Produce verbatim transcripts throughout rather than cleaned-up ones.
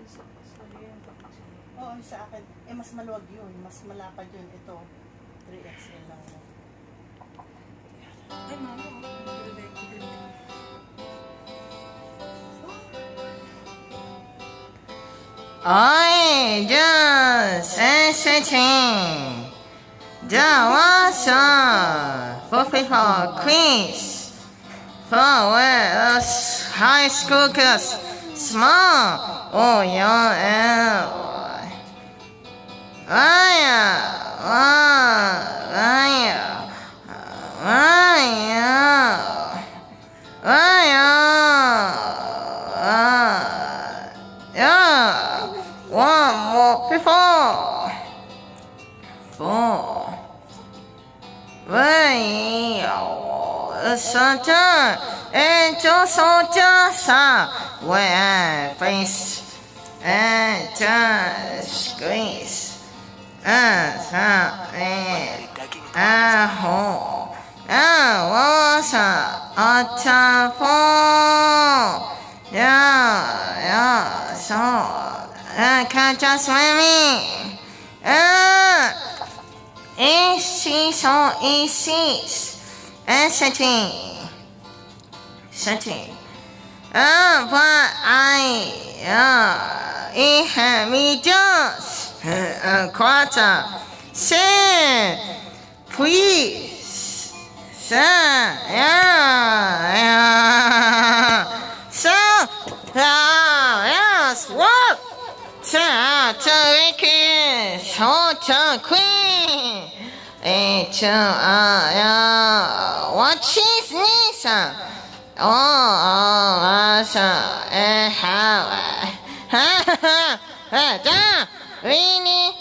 Oo, sa akin. Eh, mas maluwag yun. Mas malapad yun. Ito, three X L lang. Ay, mama. I just sitting. There was a for people quiz for us high school kids. Small. Oh, yeah. Raya. Raya. Raya. Raya. Yeah. One more before. Four. Way. Satan. And just so just where face and just squeeze. And and a hole. And was a telephone. Yeah, yeah, so I can't just swim me. Uh, easy, so easy. And setting. Setting. Uh, but I, uh, it had me just a quarter. Say, please. Sir, yeah, yeah. So, uh, yes, what? To, to make it, so to queen. It's, uh, yeah, what she's needs. Oh, oh, so, uh, how, ha, ha, ha, really,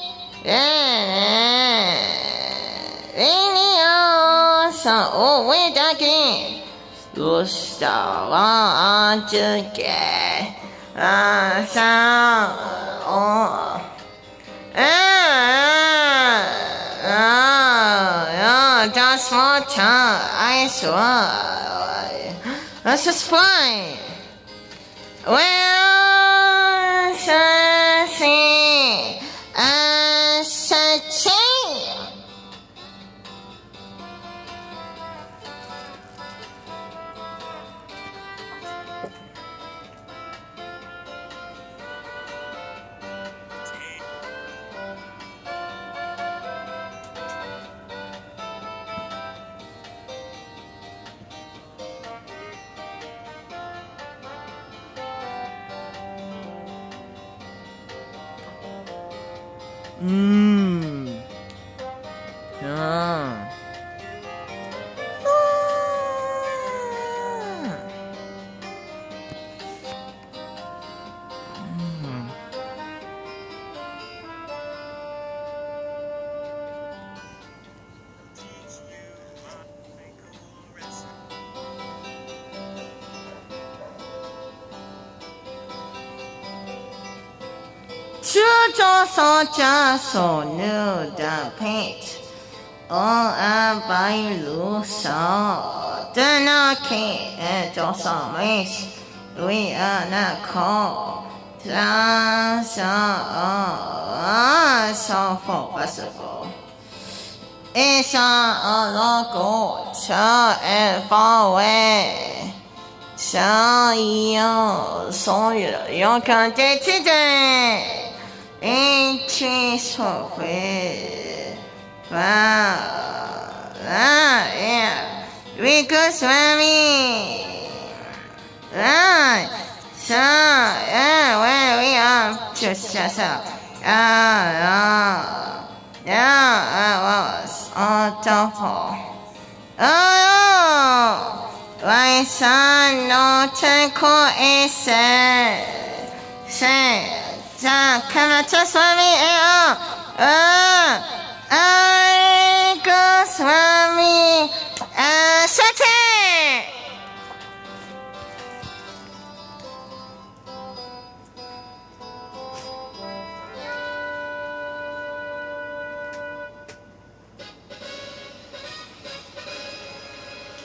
yeah, really, oh, so, oh, wait again. You start on to get, uh, so, oh, uh, oh, just one time, I swear. This is fine. Well, something, uh, such a Mmm. Yeah. Mm. Just so just so new the paint. Oh, I buy loose so the knocking and just a miss. We are not cold. Just so so for possible. It's a logo so and far away. So you so you you can take today. Inchi software. Wow. Ah, yeah. We go swimming. Right. So, yeah, where we are. Just, just, uh, yeah, yeah, I was on top of. Oh, my son, no technical is said. Say. So, come on, just let me out. Uh, I go swimming. Uh, shut it.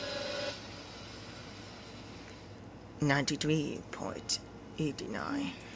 ninety-three point eight nine